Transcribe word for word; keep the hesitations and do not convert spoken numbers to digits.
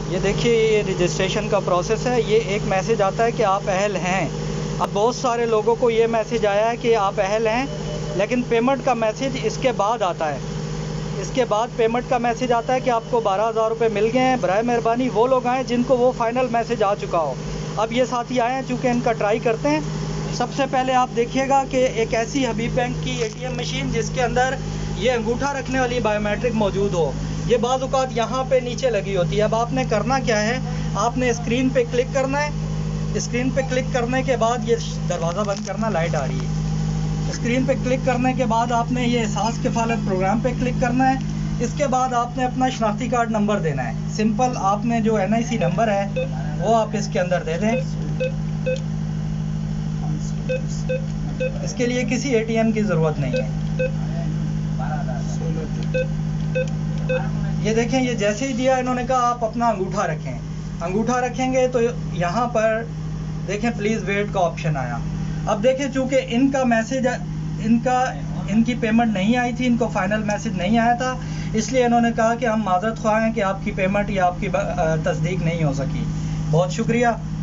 ये देखिए, ये रजिस्ट्रेशन का प्रोसेस है। ये एक मैसेज आता है कि आप अहल हैं। अब बहुत सारे लोगों को ये मैसेज आया है कि आप अहल हैं, लेकिन पेमेंट का मैसेज इसके बाद आता है। इसके बाद पेमेंट का मैसेज आता है कि आपको बारह हज़ार रुपये मिल गए हैं। बराए मेहरबानी वो लोग आएँ जिनको वो फाइनल मैसेज आ चुका हो। अब ये साथी आए हैं, चूँकि इनका ट्राई करते हैं। सबसे पहले आप देखिएगा कि एक ऐसी हबीब बैंक की एटीएम मशीन जिसके अंदर ये अंगूठा रखने वाली बायोमेट्रिक मौजूद हो। ये बाज़ औक़ात यहाँ पे नीचे लगी होती है। अब आपने करना क्या है, आपने स्क्रीन पे क्लिक करना है। स्क्रीन पे क्लिक करने के बाद ये दरवाज़ा बंद करना, लाइट आ रही है। स्क्रीन पे क्लिक करने के बाद आपने ये एहसास किफ़ालत प्रोग्राम पे क्लिक करना है। इसके बाद आपने अपना शनाख्ती कार्ड नंबर देना है। सिंपल, आपने जो एन आई सी नंबर है वो आप इसके अंदर दे दें। इसके लिए किसी एटीएम की ज़रूरत नहीं है। ये देखें, ये जैसे ही दिया इन्होंने कहा आप अपना अंगूठा रखें। अंगूठा रखेंगे तो यहाँ पर देखें प्लीज़ वेट का ऑप्शन आया। अब देखें, चूँकि इनका मैसेज इनका इनकी पेमेंट नहीं आई थी, इनको फाइनल मैसेज नहीं आया था, इसलिए इन्होंने कहा कि हम माज़रत ख्वाह हैं कि आपकी पेमेंट या आपकी तस्दीक नहीं हो सकी। बहुत शुक्रिया।